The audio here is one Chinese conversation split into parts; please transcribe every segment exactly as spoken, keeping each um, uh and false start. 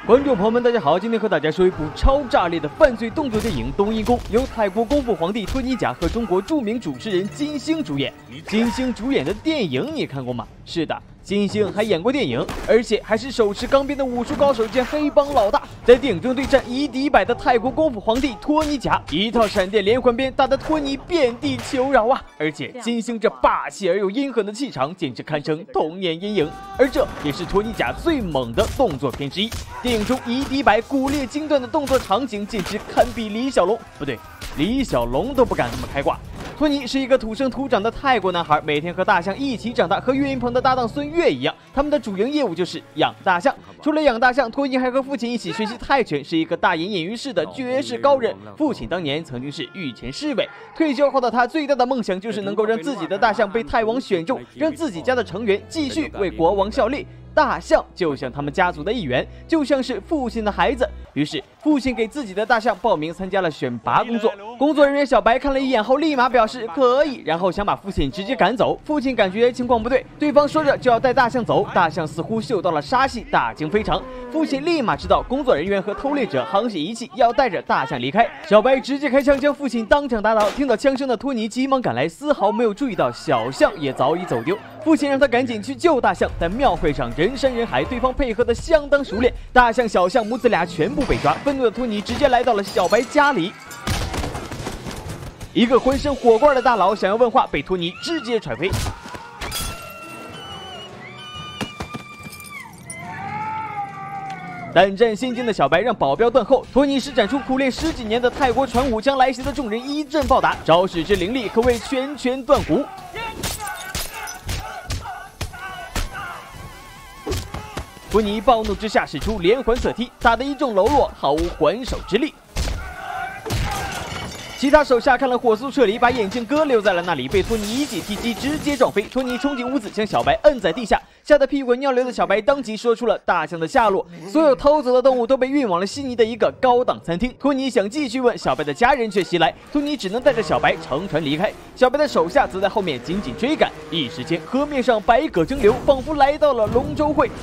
观众朋友们，大家好！今天和大家说一部超炸裂的犯罪动作电影《冬阴功》，由泰国功夫皇帝托尼贾和中国著名主持人金星主演。金星主演的电影你看过吗？是的。 金星还演过电影，而且还是手持钢鞭的武术高手兼黑帮老大，在电影中对战一敌百的泰国功夫皇帝托尼贾，一套闪电连环鞭打得托尼遍地求饶啊！而且金星这霸气而又阴狠的气场，简直堪称童年阴影。而这也是托尼贾最猛的动作片之一。电影中一敌百骨裂筋断的动作场景，简直堪比李小龙，不对，李小龙都不敢这么开挂。 托尼是一个土生土长的泰国男孩，每天和大象一起长大。和岳云鹏的搭档孙越一样，他们的主营业务就是养大象。除了养大象，托尼还和父亲一起学习泰拳，是一个大隐隐于市的绝世高人。父亲当年曾经是御前侍卫，退休后的他最大的梦想就是能够让自己的大象被泰王选中，让自己家的成员继续为国王效力。 大象就像他们家族的一员，就像是父亲的孩子。于是，父亲给自己的大象报名参加了选拔工作。工作人员小白看了一眼后，立马表示可以，然后想把父亲直接赶走。父亲感觉情况不对，对方说着就要带大象走，大象似乎嗅到了杀气，大惊非常。父亲立马知道工作人员和偷猎者沆瀣一气，要带着大象离开。小白直接开枪将父亲当场打倒。听到枪声的托尼急忙赶来，丝毫没有注意到小象也早已走丢。父亲让他赶紧去救大象，但庙会上人 人山人海，对方配合的相当熟练，大象、小象母子俩全部被抓。愤怒的托尼直接来到了小白家里，一个浑身火罐的大佬想要问话，被托尼直接踹飞。胆战心惊的小白让保镖断后，托尼施展出苦练十几年的泰国传武，将来袭的众人一阵暴打，招式之凌厉，可谓拳拳断骨。 托尼暴怒之下使出连环侧踢，打得一众喽啰毫无还手之力。其他手下看了火速撤离，把眼镜哥留在了那里，被托尼一记踢击直接撞飞。托尼冲进屋子，将小白摁在地下，吓得屁滚尿流的小白当即说出了大象的下落。所有偷走的动物都被运往了悉尼的一个高档餐厅。托尼想继续问，小白的家人却袭来，托尼只能带着小白乘船离开。小白的手下则在后面紧紧追赶。一时间，河面上百舸争流，仿佛来到了龙舟会。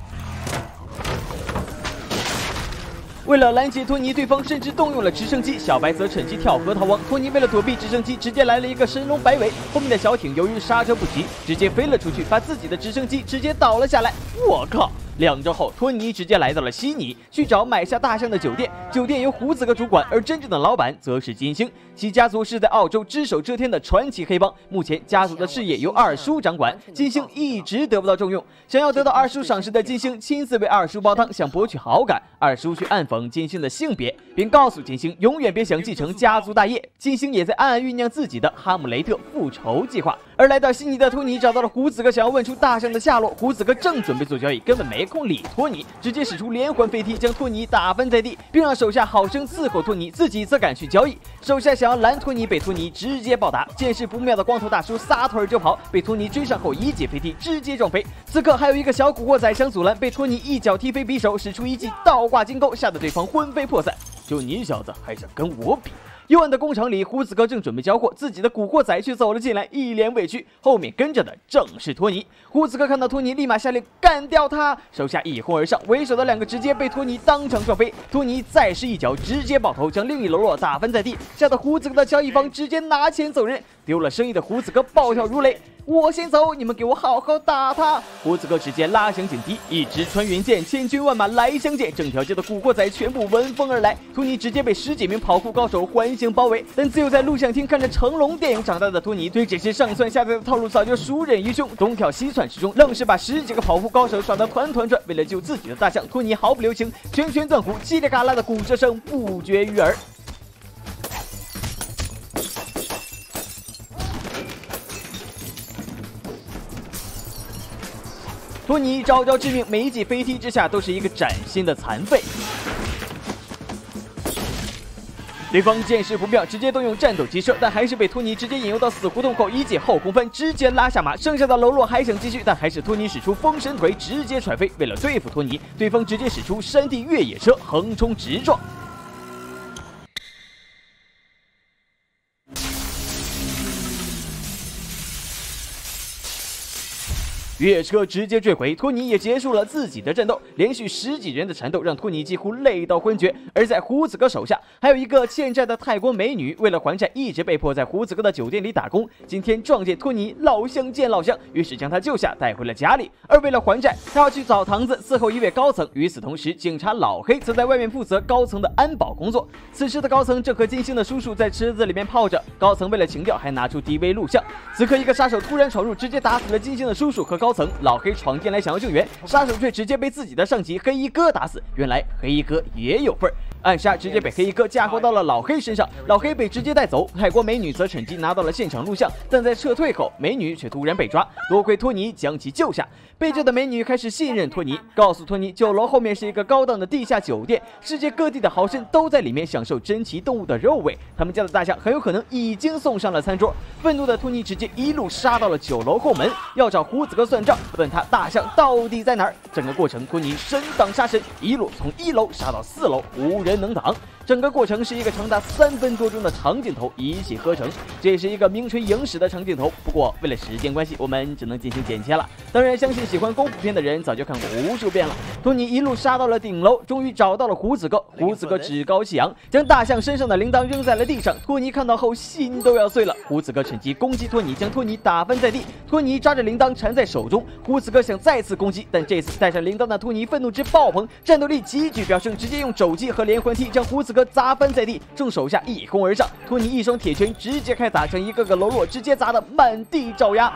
为了拦截托尼，对方甚至动用了直升机，小白则趁机跳河逃亡。托尼为了躲避直升机，直接来了一个神龙摆尾，后面的小艇由于刹车不及，直接飞了出去，把自己的直升机直接倒了下来。我靠！ 两周后，托尼直接来到了悉尼，去找买下大象的酒店。酒店由胡子哥主管，而真正的老板则是金星。其家族是在澳洲只手遮天的传奇黑帮。目前家族的事业由二叔掌管，金星一直得不到重用。想要得到二叔赏识的金星，亲自为二叔煲汤，想博取好感。二叔却暗讽金星的性别，并告诉金星永远别想继承家族大业。金星也在暗暗酝酿自己的哈姆雷特复仇计划。而来到悉尼的托尼找到了胡子哥，想要问出大象的下落。胡子哥正准备做交易，根本没 空理托尼，直接使出连环飞踢，将托尼打翻在地，并让手下好生伺候托尼，自己则赶去交易。手下想要拦托尼，被托尼直接暴打。见势不妙的光头大叔撒腿就跑，被托尼追上后一记飞踢，直接撞飞。此刻还有一个小古惑仔想阻拦，被托尼一脚踢飞匕首，使出一记倒挂金钩，吓得对方魂飞魄散。就你小子还想跟我比？ 幽暗的工厂里，胡子哥正准备交货，自己的古惑仔却走了进来，一脸委屈。后面跟着的正是托尼。胡子哥看到托尼，立马下令干掉他，手下一哄而上，为首的两个直接被托尼当场撞飞。托尼再是一脚直接爆头，将另一喽啰打翻在地，吓得胡子哥的交易方直接拿钱走人。丢了生意的胡子哥暴跳如雷。 我先走，你们给我好好打他！胡子哥直接拉响警笛，一直穿云箭，千军万马来相见，整条街的古惑仔全部闻风而来。托尼直接被十几名跑酷高手环形包围，但只有在录像厅看着成龙电影长大的托尼，对这些上蹿下跳的套路早就熟稔于胸，东跳西窜之中，愣是把十几个跑酷高手耍得团团转。为了救自己的大象，托尼毫不留情，拳拳断骨，叽里嘎啦的骨折声不绝于耳。 托尼招招致命，每一记飞踢之下都是一个崭新的残废。对方见势不妙，直接动用战斗机射，但还是被托尼直接引诱到死胡同后，一记后空翻直接拉下马。剩下的喽啰还想继续，但还是托尼使出封神腿直接踹飞。为了对付托尼，对方直接使出山地越野车横冲直撞。 越车直接坠毁，托尼也结束了自己的战斗。连续十几人的缠斗让托尼几乎累到昏厥。而在胡子哥手下还有一个欠债的泰国美女，为了还债一直被迫在胡子哥的酒店里打工。今天撞见托尼老乡见老乡，于是将他救下带回了家里。而为了还债，他要去找堂子伺候一位高层。与此同时，警察老黑则在外面负责高层的安保工作。此时的高层正和金星的叔叔在池子里面泡着。高层为了情调还拿出 D V 录像。此刻一个杀手突然闯入，直接打死了金星的叔叔和高层。老黑闯进来想要救援，杀手却直接被自己的上级黑衣哥打死。原来黑衣哥也有份儿，暗杀直接被黑衣哥嫁祸到了老黑身上，老黑被直接带走。泰国美女则趁机拿到了现场录像，但在撤退后，美女却突然被抓，多亏托尼将其救下。被救的美女开始信任托尼，告诉托尼酒楼后面是一个高档的地下酒店，世界各地的豪绅都在里面享受珍奇动物的肉味，他们家的大象很有可能已经送上了餐桌。愤怒的托尼直接一路杀到了酒楼后门，要找胡子哥算账，问他大象到底在哪儿。整个过程托尼神挡杀神，一路从一楼杀到四楼，无人能挡。整个过程是一个长达三分多钟的长镜头一气呵成，这是一个名垂影史的长镜头。不过为了时间关系，我们只能进行剪切了。当然，相信喜欢功夫片的人早就看过无数遍了。托尼一路杀到了顶楼，终于找到了胡子哥。胡子哥趾高气扬，将大象身上的铃铛扔在了地上。托尼看到后心都要碎了。胡子哥趁机攻击托尼，将托尼打翻在地。托尼抓着铃铛缠在手中。胡子哥想再次攻击，但这次带上铃铛的托尼愤怒值爆棚，战斗力急剧飙升，直接用肘击和连环踢将胡子哥砸翻在地，众手下一哄而上，托尼一双铁拳直接开打，将一个个喽啰直接砸得满地找牙。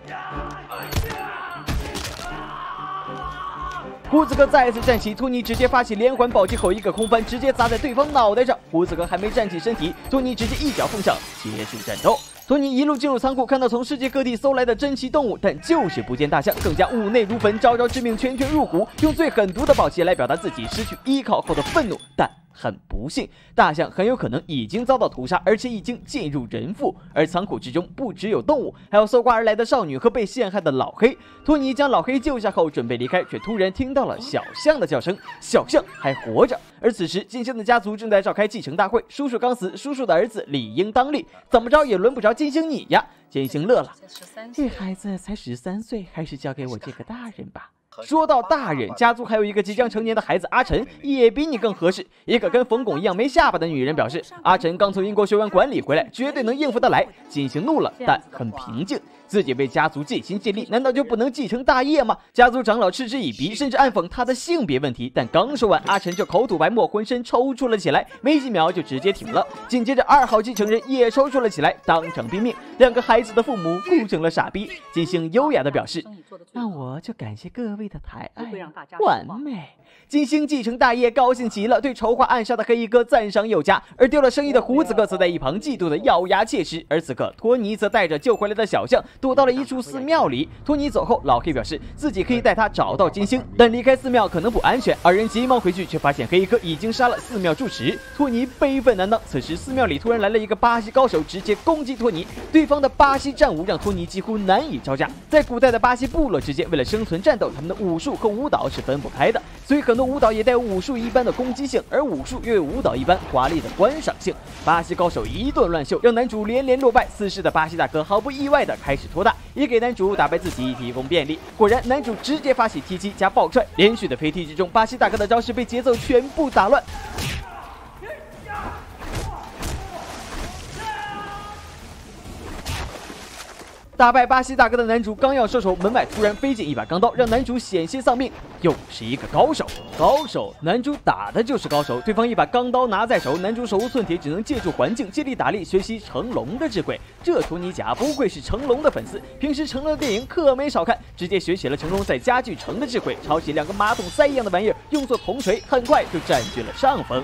胡子哥再次站起，托尼直接发起连环暴击后一个空翻，直接砸在对方脑袋上。胡子哥还没站起身体，托尼直接一脚奉上，结束战斗。托尼一路进入仓库，看到从世界各地搜来的珍奇动物，但就是不见大象，更加五内如焚，招招致命，拳拳入骨，用最狠毒的暴击来表达自己失去依靠后的愤怒。但很不幸，大象很有可能已经遭到屠杀，而且已经进入人腹。而仓库之中不只有动物，还有搜刮而来的少女和被陷害的老黑。托尼将老黑救下后准备离开，却突然听到了小象的叫声，小象还活着。而此时金星的家族正在召开继承大会，叔叔刚死，叔叔的儿子理应当立，怎么着也轮不着金星你呀。金星乐了，这孩子才十三岁，还是交给我这个大人吧。说到大人，家族还有一个即将成年的孩子阿晨，也比你更合适。一个跟冯巩一样没下巴的女人表示，阿晨刚从英国学完管理回来，绝对能应付得来。金星怒了，但很平静。自己为家族尽心尽力，难道就不能继承大业吗？家族长老嗤之以鼻，甚至暗讽他的性别问题。但刚说完，阿晨就口吐白沫，浑身抽搐了起来，没几秒就直接停了。紧接着，二号继承人也抽搐了起来，当场毙命。两个孩子的父母哭成了傻逼。金星优雅地表示：“那我就感谢各位的抬爱，完美。”金星继承大业，高兴极了，对筹划暗杀的黑衣哥赞赏有加，而丢了生意的胡子哥则在一旁嫉妒的咬牙切齿。而此刻，托尼则带着救回来的小象躲到了一处寺庙里。托尼走后，老黑表示自己可以带他找到金星，但离开寺庙可能不安全。二人急忙回去，却发现黑衣哥已经杀了寺庙住持。托尼悲愤难当。此时，寺庙里突然来了一个巴西高手，直接攻击托尼。对方的巴西战舞让托尼几乎难以招架。在古代的巴西部落之间，为了生存战斗，他们的武术和舞蹈是分不开的，所以很多舞蹈也带有武术一般的攻击性，而武术又有舞蹈一般华丽的观赏性。巴西高手一顿乱秀，让男主连连落败。此时的巴西大哥毫不意外的开始拖大，也给男主打败自己提供便利。果然，男主直接发起踢击加爆踹，连续的飞踢之中，巴西大哥的招式被节奏全部打乱。打败巴西大哥的男主刚要收手，门外突然飞进一把钢刀，让男主险些丧命。又是一个高手，高手，男主打的就是高手。对方一把钢刀拿在手，男主手无寸铁，只能借助环境借力打力，学习成龙的智慧。这托尼贾不愧是成龙的粉丝，平时成龙的电影可没少看，直接学起了成龙在家具城的智慧，抄起两个马桶塞一样的玩意儿，用作铜锤，很快就占据了上风。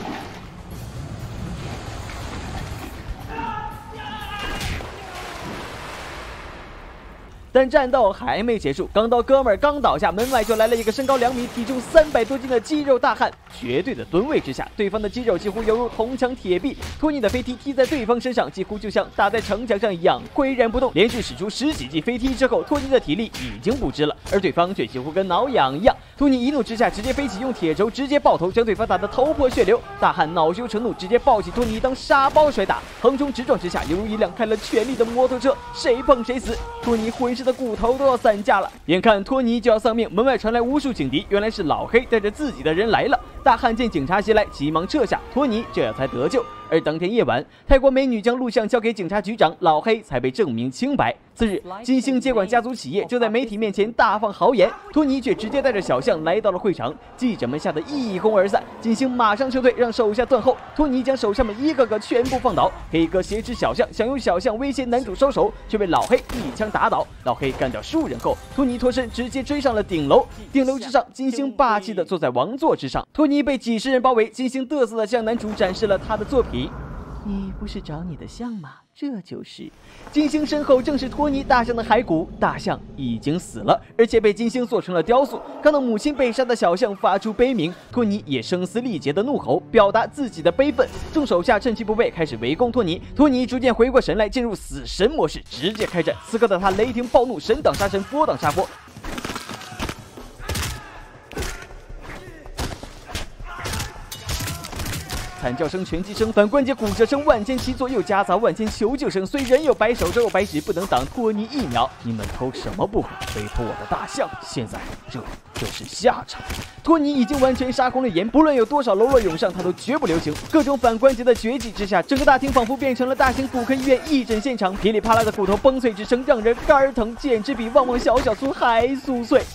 但战斗还没结束，钢刀哥们儿刚倒下，门外就来了一个身高两米、体重三百多斤的肌肉大汉。绝对的吨位之下，对方的肌肉几乎犹如铜墙铁壁。托尼的飞踢踢在对方身上，几乎就像打在城墙上一样岿然不动。连续使出十几记飞踢之后，托尼的体力已经不支了，而对方却几乎跟挠痒一样。托尼一怒之下直接飞起，用铁轴直接爆头，将对方打得头破血流。大汉恼羞成怒，直接抱起托尼当沙包甩打，横冲直撞之下，犹如一辆开了全力的摩托车，谁碰谁死。托尼浑身时的骨头都要散架了。眼看托尼就要丧命，门外传来无数警笛，原来是老黑带着自己的人来了。大汉见警察袭来，急忙撤下，托尼这样才得救。而当天夜晚，泰国美女将录像交给警察局长，老黑才被证明清白。次日，金星接管家族企业，就在媒体面前大放豪言，托尼却直接带着小象来到了会场，记者们吓得一哄而散。金星马上撤退，让手下断后。托尼将手下们一个个全部放倒。黑哥挟持小象，想用小象威胁男主收手，却被老黑一枪打倒。老黑干掉数人后，托尼脱身，直接追上了顶楼。顶楼之上，金星霸气地坐在王座之上。托尼被几十人包围，金星嘚瑟地向男主展示了他的作品。你不是找你的象吗？这就是。金星身后正是托尼大象的骸骨，大象已经死了，而且被金星做成了雕塑。看到母亲被杀的小象发出悲鸣，托尼也声嘶力竭的怒吼，表达自己的悲愤。众手下趁其不备，开始围攻托尼。托尼逐渐回过神来，进入死神模式，直接开战。此刻的他雷霆暴怒，神挡杀神，波挡杀波。惨叫声、拳击声、反关节骨折声、万千齐作，又夹杂万千求救声。虽人有白手，手有白纸，不能挡托尼一秒。你们偷什么不好？非偷我的大象，现在这就是下场。托尼已经完全杀红了眼，不论有多少喽啰涌上，他都绝不留情。各种反关节的绝技之下，整个大厅仿佛变成了大型骨科医院义诊现场，噼里啪啦的骨头崩碎之声让人肝疼，简直比旺旺小小酥还酥脆。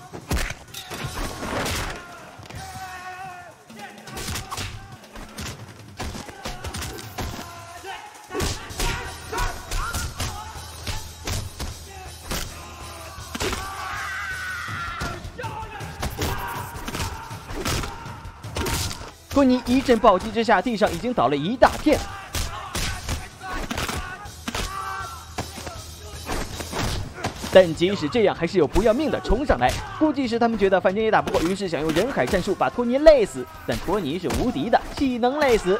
托尼一阵暴击之下，地上已经倒了一大片。但即使这样，还是有不要命的冲上来。估计是他们觉得反正也打不过，于是想用人海战术把托尼累死。但托尼是无敌的，岂能累死？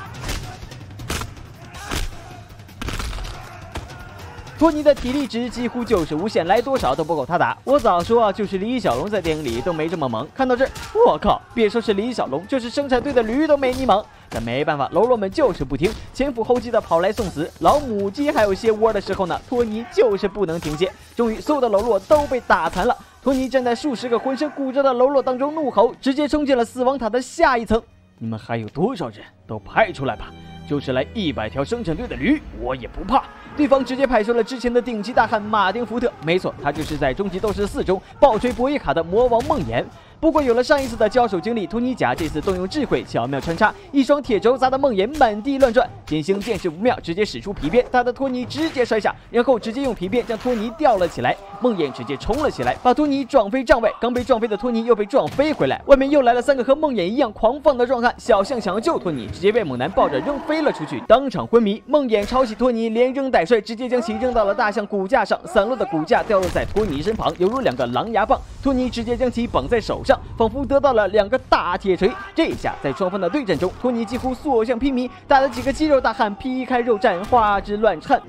托尼的体力值几乎就是无限，来多少都不够他打。我早说啊，就是李小龙在电影里都没这么猛。看到这儿，我靠，别说是李小龙，就是生产队的驴都没你猛。但没办法，喽啰们就是不听，前赴后继的跑来送死。老母鸡还有些窝的时候呢，托尼就是不能停歇。终于，所有的喽啰都被打残了。托尼站在数十个浑身骨折的喽啰当中怒吼，直接冲进了死亡塔的下一层。你们还有多少人？都派出来吧！就是来一百条生产队的驴，我也不怕。对方直接派出了之前的顶级大汉马丁·福特，没错，他就是在《终极斗士四》中暴锤博伊卡的魔王梦魇。不过有了上一次的交手经历，托尼甲这次动用智慧巧妙穿插，一双铁轴砸得梦魇满地乱转。金星见势不妙，直接使出皮鞭，打得托尼直接摔下，然后直接用皮鞭将托尼吊了起来。梦魇直接冲了起来，把托尼撞飞帐外。刚被撞飞的托尼又被撞飞回来，外面又来了三个和梦魇一样狂放的壮汉。小象想要救托尼，直接被猛男抱着扔飞了出去，当场昏迷。梦魇抄起托尼，连扔带摔，直接将其扔到了大象骨架上，散落的骨架掉落在托尼身旁，犹如两个狼牙棒。托尼直接将其绑在手上，仿佛得到了两个大铁锤。这一下，在双方的对战中，托尼几乎所向披靡，打得几个肌肉大汉劈开肉绽，花枝乱颤。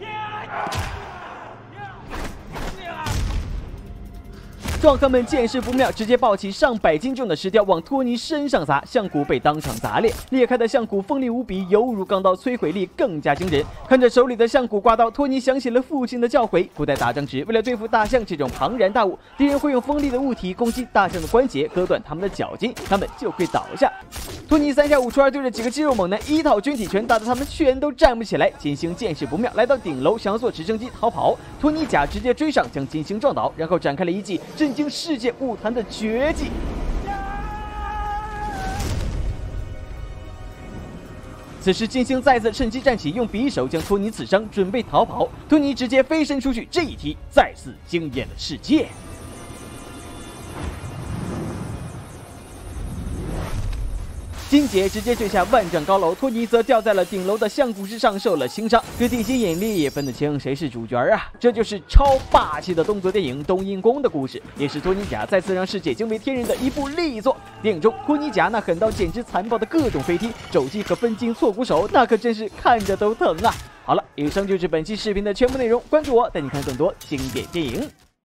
壮汉们见势不妙，直接抱起上百斤重的石雕往托尼身上砸，象骨被当场砸裂，裂开的象骨锋利无比，犹如钢刀，摧毁力更加惊人。看着手里的象骨刮刀，托尼想起了父亲的教诲：古代打仗时，为了对付大象这种庞然大物，敌人会用锋利的物体攻击大象的关节，割断他们的脚筋，他们就会倒下。托尼三下五除二对着几个肌肉猛男一套军体拳，打得他们全都站不起来。金星见势不妙，来到顶楼想要坐直升机逃跑，托尼甲直接追上，将金星撞倒，然后展开了一记震惊世界武坛的绝技。此时金星再次趁机站起，用匕首将托尼刺伤，准备逃跑。托尼直接飞身出去，这一踢再次惊艳了世界。金姐直接坠下万丈高楼，托尼则掉在了顶楼的象骨之上，受了轻伤。这地心引力也分得清谁是主角啊！这就是超霸气的动作电影《冬阴功》的故事，也是托尼甲再次让世界惊为天人的一部力作。电影中，托尼甲那狠到简直残暴的各种飞踢、肘击和分筋错骨手，那可真是看着都疼啊！好了，以上就是本期视频的全部内容，关注我，带你看更多经典电影。